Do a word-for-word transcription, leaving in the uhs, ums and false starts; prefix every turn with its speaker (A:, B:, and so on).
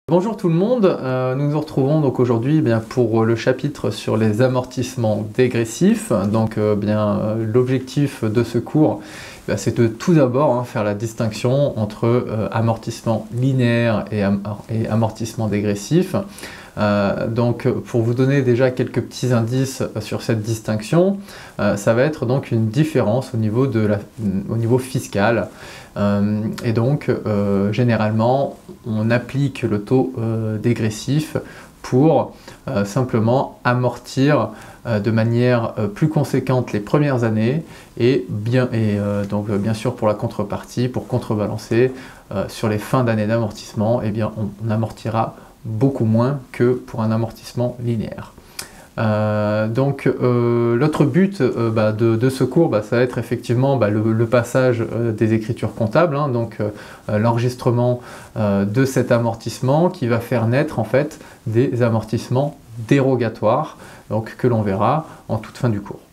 A: Bonjour tout le monde, euh, nous nous retrouvons donc aujourd'hui eh bien pour le chapitre sur les amortissements dégressifs. Donc euh, bien euh, l'objectif de ce cours, eh c'est de tout d'abord hein, faire la distinction entre euh, amortissement linéaire et, am et amortissement dégressif. Euh, donc pour vous donner déjà quelques petits indices sur cette distinction, euh, ça va être donc une différence au niveau, de la, au niveau fiscal. Euh, et donc euh, généralement on applique le taux euh, dégressif pour euh, simplement amortir euh, de manière euh, plus conséquente les premières années et, bien, et euh, donc bien sûr pour la contrepartie, pour contrebalancer euh, sur les fins d'année d'amortissement, eh bien on, on amortira beaucoup moins que pour un amortissement linéaire. Euh, donc euh, l'autre but euh, bah, de, de ce cours, bah, ça va être effectivement bah, le, le passage euh, des écritures comptables, hein, donc euh, l'enregistrement euh, de cet amortissement qui va faire naître en fait des amortissements dérogatoires, donc que l'on verra en toute fin du cours.